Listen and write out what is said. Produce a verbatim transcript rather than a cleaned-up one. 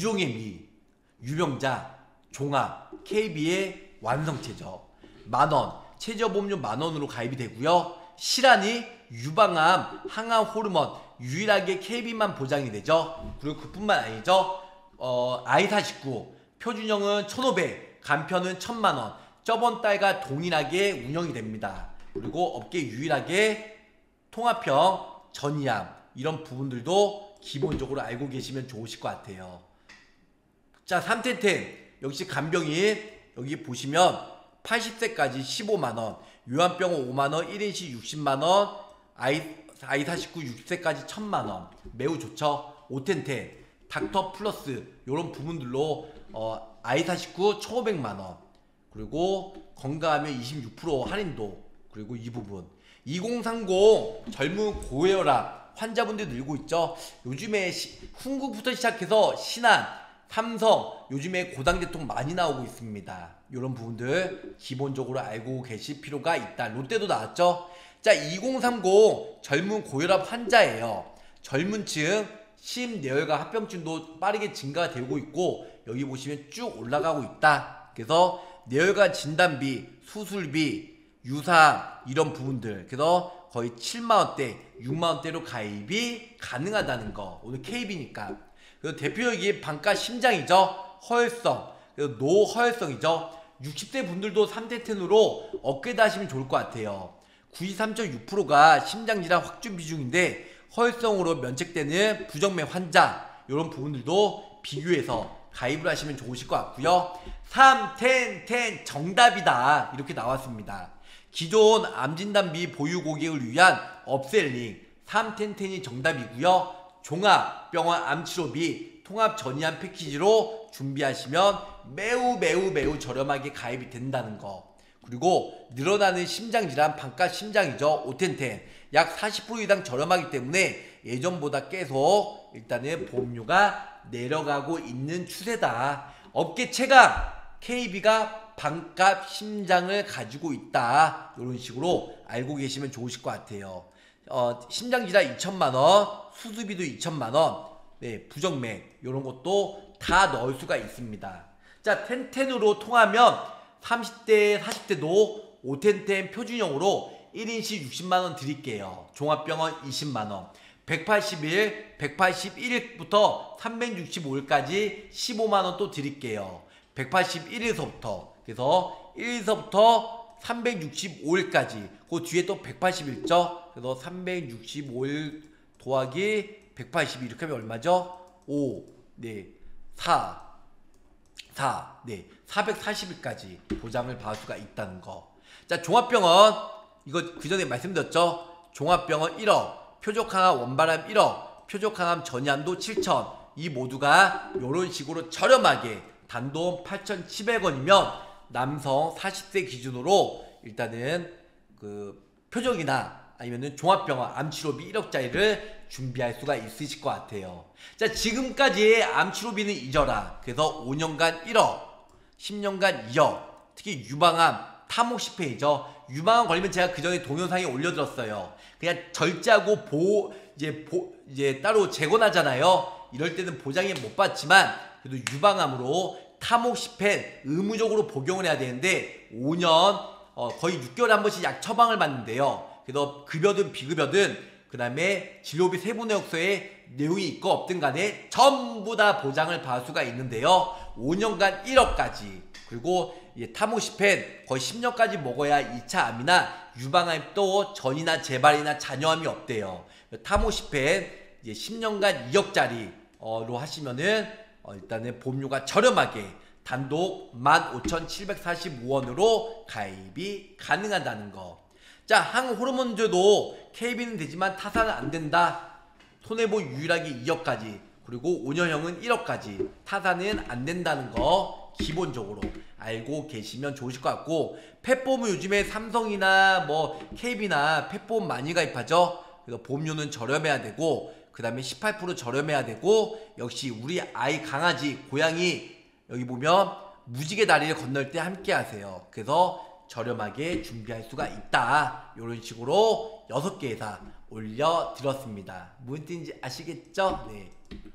유종의 미, 유병자, 종합, 케이비의 완성체죠. 만원, 최저보험료 만원으로 가입이 되고요. 실한이 유방암, 항암 호르몬 유일하게 케이비만 보장이 되죠. 그리고 그뿐만 아니죠. 어, 아이 사십구 표준형은 천오백, 간편은 천만원. 저번 달과 동일하게 운영이 됩니다. 그리고 업계 유일하게 통합형, 전이암 이런 부분들도 기본적으로 알고 계시면 좋으실 것 같아요. 자, 삼텐텐 역시 간병인 여기 보시면 팔십 세까지 십오만원, 요한병원 오만원, 일 인시 육십만원, 아이, 아이 사십구 육십 세까지 천만원. 매우 좋죠. 오텐텐, 닥터 플러스 이런 부분들로 어, 아이 사십구 천오백만원, 그리고 건강하면 이십육 퍼센트 할인도, 그리고 이 부분 이공삼공 젊은 고혈압 환자분들 늘고 있죠. 요즘에 시, 훈구부터 시작해서 신한, 삼성 요즘에 고당제통 많이 나오고 있습니다. 이런 부분들 기본적으로 알고 계실 필요가 있다. 롯데도 나왔죠. 자, 이공삼공 젊은 고혈압 환자예요. 젊은 층 심내혈관 합병증도 빠르게 증가가 되고 있고 여기 보시면 쭉 올라가고 있다. 그래서 뇌혈관 진단비, 수술비, 유사 이런 부분들 그래서 거의 칠만원대, 육만원대로 가입이 가능하다는 거. 오늘 케이비니까. 그래서 대표적인 반가 심장이죠. 허혈성, 그래서 노허혈성이죠. 육십 대 분들도 삼텐텐으로 업그레이드 하시면 좋을 것 같아요. 구십삼 점 육 퍼센트가 심장질환 확진 비중인데 허혈성으로 면책되는 부정맥 환자 이런 부분들도 비교해서 가입을 하시면 좋으실 것 같고요. 삼텐텐 정답이다 이렇게 나왔습니다. 기존 암진단비 보유 고객을 위한 업셀링 삼텐텐이 정답이고요. 종합병원 암치료비 통합 전이암 패키지로 준비하시면 매우 매우 매우 저렴하게 가입이 된다는 거. 그리고 늘어나는 심장질환 반가 심장이죠. 오텐텐 약 사십 퍼센트 이상 저렴하기 때문에 예전보다 계속 일단은 보험료가 내려가고 있는 추세다. 업계 최강 케이비가 반값 심장을 가지고 있다. 이런 식으로 알고 계시면 좋으실 것 같아요. 어, 심장질환 이천만원, 수술비도 이천만원, 네, 부정맥 이런 것도 다 넣을 수가 있습니다. 자, 텐텐으로 통하면 삼십 대, 사십 대도 오텐텐 표준형으로 일 인시 육십만원 드릴게요. 종합병원 이십만원. 백팔십일, 백팔십일일부터 삼백육십오일까지 십오만원 또 드릴게요. 백팔십일일서부터. 그래서 일일서부터 삼백육십오일까지. 그 뒤에 또 백팔십일죠. 그래서 삼백육십오일 더하기 백팔십일 이렇게 하면 얼마죠? 오, 네, 사, 사, 네, 사백사십일까지 보장을 받을 수가 있다는 거. 자, 종합병원 이거 그 전에 말씀드렸죠. 종합병원 일억, 표적항암 원바람 일억, 표적항암 전이암도 칠천. 이 모두가 이런 식으로 저렴하게 단돈 팔천칠백원이면 남성 사십 세 기준으로 일단은 그 표적이나 아니면은 종합병원 암치료비 일억짜리를 준비할 수가 있으실 것 같아요. 자, 지금까지 암치료비는 잊어라. 그래서 오 년간 일억, 십 년간 이억, 특히 유방암 타목 십 회이죠. 유방암 걸리면 제가 그 전에 동영상에 올려드렸어요. 그냥 절제하고 보 이제 보 이제 따로 재건하잖아요. 이럴 때는 보장이 못 받지만 그래도 유방암으로 타목 십 회 의무적으로 복용을 해야 되는데 오 년 어, 거의 육 개월에 한 번씩 약 처방을 받는데요. 그래서 급여든 비급여든 그 다음에 진료비 세부내역서에 내용이 있고 없든 간에 전부 다 보장을 받을 수가 있는데요. 오 년간 일억까지. 그리고 예, 타모 십 회 거의 십 년까지 먹어야 이 차 암이나 유방암 또 전이나 재발이나 잔여암이 없대요. 타모 십 회 이제 십 년간 이억짜리로 하시면은 어, 일단은 보험료가 저렴하게 단독 만 오천칠백사십오원으로 가입이 가능하다는 거. 자, 항호르몬제도 케이비는 되지만 타사는 안 된다. 손해보 유일하게 이억까지. 그리고 오 년형은 일억까지. 타사는 안 된다는 거 기본적으로 알고 계시면 좋으실 것 같고, 펫보험은 요즘에 삼성이나 뭐 케이비나 펫보험 많이 가입하죠. 그래서 보험료는 저렴해야 되고, 그 다음에 십팔 퍼센트 저렴해야 되고, 역시 우리 아이 강아지 고양이 여기 보면 무지개 다리를 건널 때 함께 하세요. 그래서 저렴하게 준비할 수가 있다. 이런 식으로 여섯 개 회사 올려드렸습니다. 무슨 뜻인지 아시겠죠? 네.